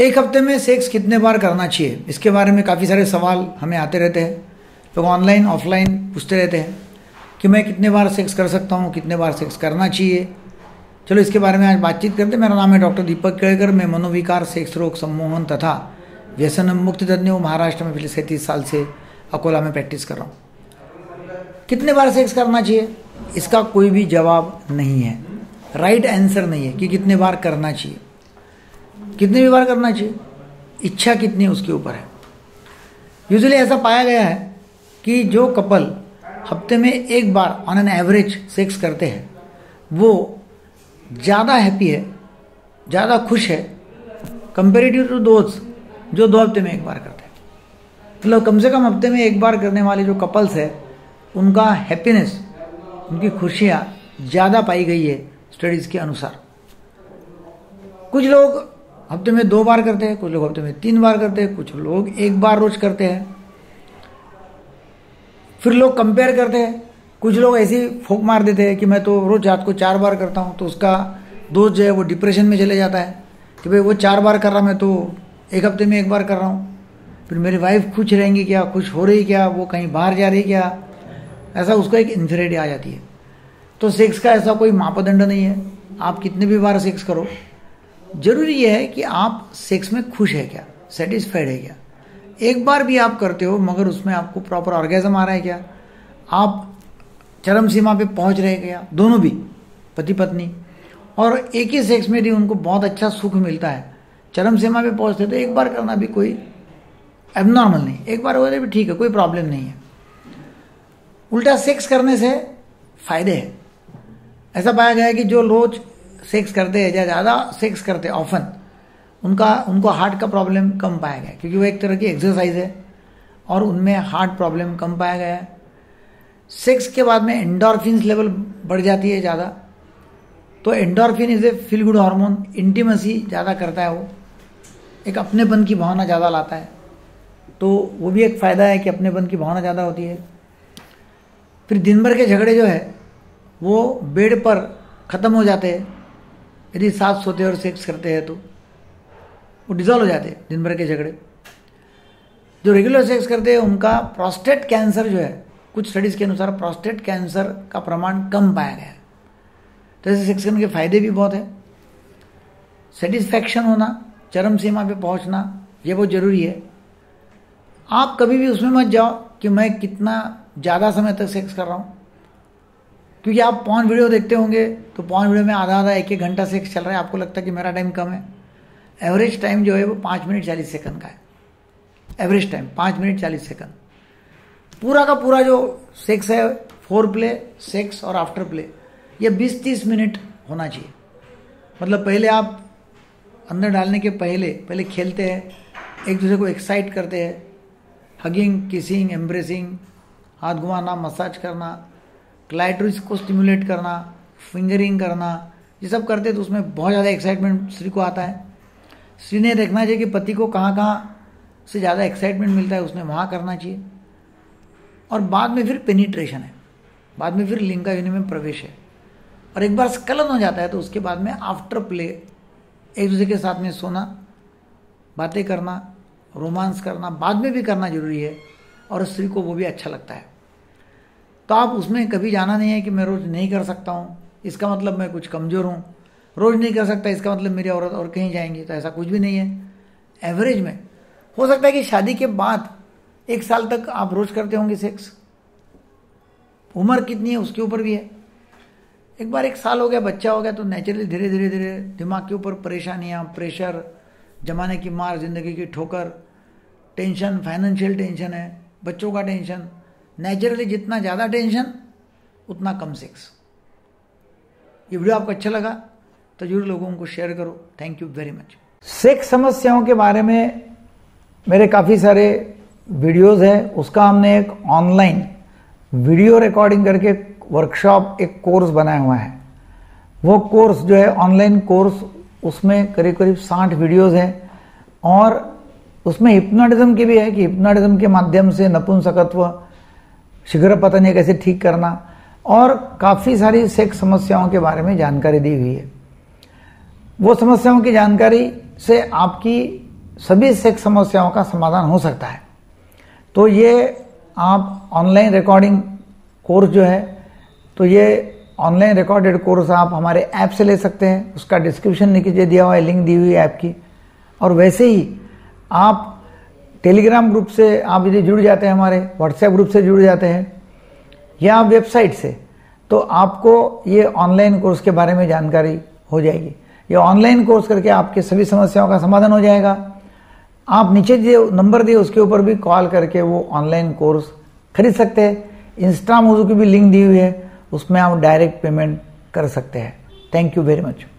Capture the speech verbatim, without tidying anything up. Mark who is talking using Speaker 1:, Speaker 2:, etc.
Speaker 1: एक हफ्ते में सेक्स कितने बार करना चाहिए, इसके बारे में काफ़ी सारे सवाल हमें आते रहते हैं। लोग ऑनलाइन ऑफलाइन पूछते रहते हैं कि मैं कितने बार सेक्स कर सकता हूँ, कितने बार सेक्स करना चाहिए। चलो इसके बारे में आज बातचीत करते हैं। मेरा नाम है डॉक्टर दीपक केड़कर। मैं मनोविकार, सेक्स रोग, सम्मोहन तथा व्यसन मुक्ति तज्ञ हूँ। महाराष्ट्र में पिछले सैंतीस साल से अकोला में प्रैक्टिस कर रहा हूँ। कितने बार सेक्स करना चाहिए, इसका कोई भी जवाब नहीं है, राइट आंसर नहीं है कि कितने बार करना चाहिए। कितने भी बार करना चाहिए, इच्छा कितनी है उसके ऊपर है। यूजुअली ऐसा पाया गया है कि जो कपल हफ्ते में एक बार ऑन एन एवरेज सेक्स करते हैं वो ज़्यादा हैप्पी है, ज़्यादा खुश है कंपेरेटिव टू दोस्त जो दो हफ्ते में एक बार करते हैं। मतलब कम से कम हफ्ते में एक बार करने वाले जो कपल्स है उनका हैप्पीनेस, उनकी खुशियाँ ज़्यादा पाई गई है स्टडीज़ के अनुसार। कुछ लोग हफ्ते में दो बार करते हैं, कुछ लोग हफ्ते में तीन बार करते हैं, कुछ लोग एक बार रोज करते हैं। फिर लोग कंपेयर करते हैं। कुछ लोग ऐसे ही फोक मार देते हैं कि मैं तो रोज रात को चार बार करता हूँ, तो उसका दोस्त जो है वो डिप्रेशन में चले जाता है कि भाई वो चार बार कर रहा, मैं तो एक हफ्ते में एक बार कर रहा हूँ। फिर मेरी वाइफ खुश रहेंगी क्या, खुश हो रही क्या, वो कहीं बाहर जा रही क्या, ऐसा उसको एक इन्फिनिटी आ जाती है। तो सेक्स का ऐसा कोई मापदंड नहीं है, आप कितने भी बार सेक्स करो। जरूरी यह है कि आप सेक्स में खुश है क्या, सेटिस्फाइड है क्या। एक बार भी आप करते हो मगर उसमें आपको प्रॉपर ऑर्गेजम आ रहा है क्या, आप चरम सीमा पे पहुंच रहे क्या, दोनों भी पति पत्नी। और एक ही सेक्स में भी उनको बहुत अच्छा सुख मिलता है, चरम सीमा पे पहुंचते, तो एक बार करना भी कोई एबनॉर्मल नहीं, एक बार हो जाए भी ठीक है, कोई प्रॉब्लम नहीं है। उल्टा सेक्स करने से फायदे हैं। ऐसा पाया गया है कि जो रोज सेक्स करते हैं या ज़्यादा सेक्स करते हैं ऑफन, उनका उनको हार्ट का प्रॉब्लम कम पाया गया है, क्योंकि वो एक तरह की एक्सरसाइज है और उनमें हार्ट प्रॉब्लम कम पाया गया है। सेक्स के बाद में एंडोर्फिन लेवल बढ़ जाती है ज़्यादा, तो endorphin is a feel good hormone, intimacy ज़्यादा करता है, वो एक अपनेपन की भावना ज़्यादा लाता है, तो वो भी एक फ़ायदा है कि अपनेपन की भावना ज़्यादा होती है। फिर दिन भर के झगड़े जो है वो बेड पर ख़त्म हो जाते हैं। यदि साथ सोते और सेक्स करते हैं तो वो डिजॉल्व हो जाते हैं दिन भर के झगड़े। जो रेगुलर सेक्स करते हैं उनका प्रोस्टेट कैंसर जो है, कुछ स्टडीज़ के अनुसार प्रोस्टेट कैंसर का प्रमाण कम पाया गया है। तो ऐसे सेक्स करने के फायदे भी बहुत है। सेटिस्फैक्शन होना, चरम सीमा पे पहुंचना, ये बहुत ज़रूरी है। आप कभी भी उसमें मत जाओ कि मैं कितना ज़्यादा समय तक सेक्स कर रहा हूँ, क्योंकि आप पॉर्न वीडियो देखते होंगे तो पॉर्न वीडियो में आधा आधा एक एक घंटा सेक्स चल रहा है, आपको लगता है कि मेरा टाइम कम है। एवरेज टाइम जो है वो पाँच मिनट चालीस सेकंड का है। एवरेज टाइम पाँच मिनट चालीस सेकंड। पूरा का पूरा जो सेक्स है, फोर प्ले, सेक्स और आफ्टर प्ले, ये बीस तीस मिनट होना चाहिए। मतलब पहले आप अंदर डालने के पहले पहले खेलते हैं, एक दूसरे को एक्साइट करते हैं, हगिंग, किसिंग, एम्ब्रेसिंग, हाथ घुमाना, मसाज करना, क्लाइटोरिस को स्टिमुलेट करना, फिंगरिंग करना, ये सब करते तो उसमें बहुत ज़्यादा एक्साइटमेंट स्त्री को आता है। स्त्री ने देखना चाहिए कि पति को कहाँ कहाँ से ज़्यादा एक्साइटमेंट मिलता है, उसने वहाँ करना चाहिए। और बाद में फिर पेनिट्रेशन है, बाद में फिर लिंग का योनि में प्रवेश है। और एक बार स्खलन हो जाता है तो उसके बाद में आफ्टर प्ले एक दूसरे के साथ में सोना, बातें करना, रोमांस करना बाद में भी करना जरूरी है, और स्त्री को वो भी अच्छा लगता है। तो आप उसमें कभी जाना नहीं है कि मैं रोज़ नहीं कर सकता हूँ, इसका मतलब मैं कुछ कमज़ोर हूँ। रोज़ नहीं कर सकता इसका मतलब मेरी औरत और कहीं जाएंगी, तो ऐसा कुछ भी नहीं है। एवरेज में हो सकता है कि शादी के बाद एक साल तक आप रोज़ करते होंगे सेक्स, उम्र कितनी है उसके ऊपर भी है। एक बार एक साल हो गया, बच्चा हो गया, तो नेचुरली धीरे धीरे धीरे दिमाग के ऊपर परेशानियाँ, प्रेशर, जमाने की मार, जिंदगी की ठोकर, टेंशन, फाइनेंशियल टेंशन है, बच्चों का टेंशन, नेचुरली जितना ज़्यादा टेंशन उतना कम सेक्स। ये वीडियो आपको अच्छा लगा तो जरूर लोगों को शेयर करो। Thank you very much. Sex समस्याओं के बारे में मेरे काफ़ी सारे वीडियोस हैं, उसका हमने एक ऑनलाइन वीडियो रिकॉर्डिंग करके वर्कशॉप, एक कोर्स बनाया हुआ है। वो कोर्स जो है ऑनलाइन कोर्स, उसमें करीब करीब साठ वीडियोस हैं, और उसमें हिप्नोटिज्म की भी है कि हिप्नोटिज्म के माध्यम से नपुंसकत्व, शीघ्र पतन कैसे ठीक करना, और काफ़ी सारी सेक्स समस्याओं के बारे में जानकारी दी हुई है। वो समस्याओं की जानकारी से आपकी सभी सेक्स समस्याओं का समाधान हो सकता है। तो ये आप ऑनलाइन रिकॉर्डिंग कोर्स जो है, तो ये ऑनलाइन रिकॉर्डेड कोर्स आप हमारे ऐप से ले सकते हैं। उसका डिस्क्रिप्शन नीचे दिया हुआ है, लिंक दी हुई है ऐप की। और वैसे ही आप टेलीग्राम ग्रुप से आप यदि जुड़ जाते हैं, हमारे व्हाट्सएप ग्रुप से जुड़ जाते हैं या वेबसाइट से, तो आपको ये ऑनलाइन कोर्स के बारे में जानकारी हो जाएगी। ये ऑनलाइन कोर्स करके आपके सभी समस्याओं का समाधान हो जाएगा। आप नीचे जो नंबर दिए उसके ऊपर भी कॉल करके वो ऑनलाइन कोर्स खरीद सकते हैं। इंस्टा मोजो की भी लिंक दी हुई है, उसमें आप डायरेक्ट पेमेंट कर सकते हैं। Thank you very much.